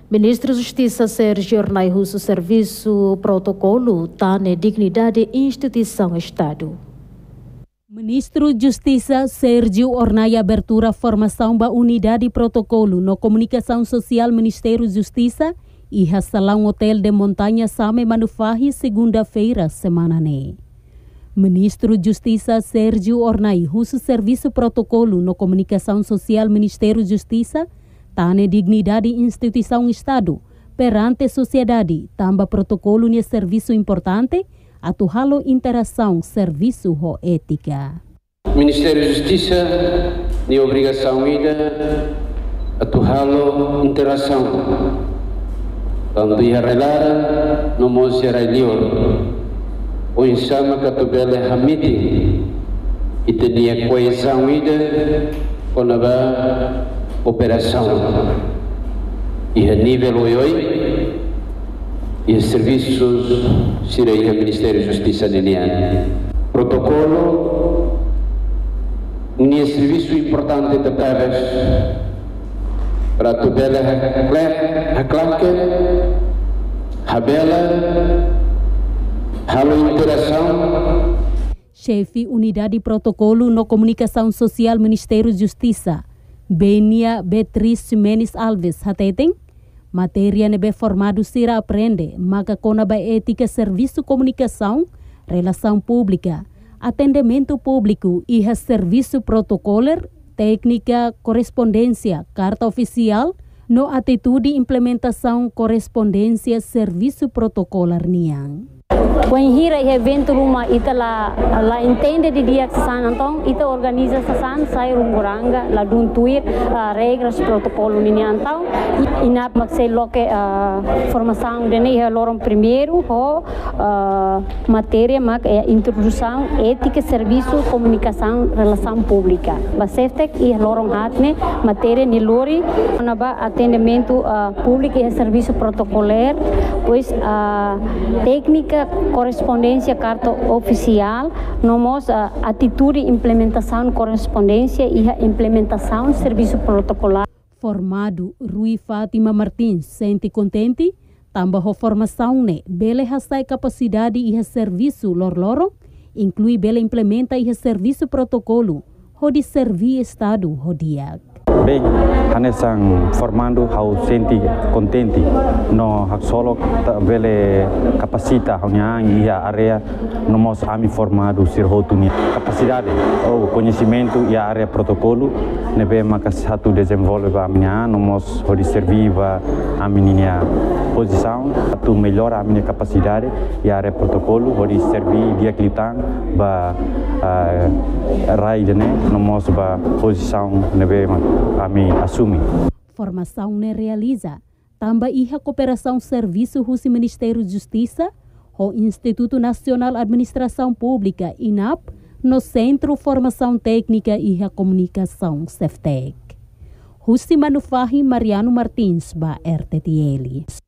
Ministro da Justiça Sérgio Ornai Russo Serviço Protocolo está na dignidade instituição Estado. Ministro da Justiça Sérgio Ornai abertura formação da Unidade Protocolo no Comunicação Social Ministério da Justiça e a Salão Hotel de Montanha Same Manufahi segunda-feira semana né. Ministro da Justiça Sérgio Ornai Russo Serviço Protocolo no Comunicação Social Ministério da Justiça está na dignidade instituição Estado perante a sociedade, tamba protocolo de serviço importante, atuhalo interação serviço ho ética. Ministério da Justiça tem obrigação ida atuhalo interação. Quando ia relar, não mos era lior. O insama catubele hamiti e tinha coesão ida com a operação. E a nível oi e os serviços sirei a Ministério da Justiça nenian. Protocolo um serviço importante de pares para tubela a claque habela halo interação. Chefe Unidade Protocolo no Comunicação Social Ministério da Justiça Benia Beatriz Menes Alves hateteng matéria nebe formado sira aprende maka kona ba ética serviço comunicação relação pública atendimento público e serviço protocolar técnica correspondência carta oficial no atitude implementação correspondência serviço protocolar niang. When hira evento rumah ita la entende di dia sasan antong ita organiza sasan sai rumburanga la duntuir regras protocolo ni antau inap maksei loke formação de ne lorong primeiro ho matéria mak introdução ética serviço comunicação relação pública baseftek e lorong hatne matéria ni lori naba atendimento público e serviço protocolar pois técnica correspondência carta oficial, nomos atitude implementação correspondência e a implementação serviço protocolar. Formado Rui Fátima Martins sente contente, também a formação ne bele hasai capacidade e serviço lorloro, inclui bele implementa e serviço protocolo, hodi servi estado hodiak. Bem, hanesang formando hau senti contente no hak solo bele capacita haunya ia area nomos ami formado sirhotuni capacidade ou conhecimento e a área protocolo nebe maka satu desenvolve amnya nomos hodi serviva a minha posição tu melhor a minha capacidade e a área protocolo hodi servi dia klitan ba raidene nomos ba posição nebe kami assumi. Formação ne realiza também iha cooperação serviço do Ministério da Justiça, o Instituto Nacional de Administração Pública INAP, no Centro Formação Técnica e Comunicação CEFTEC. Husi Manufahi Mariano Martins ba RTTL.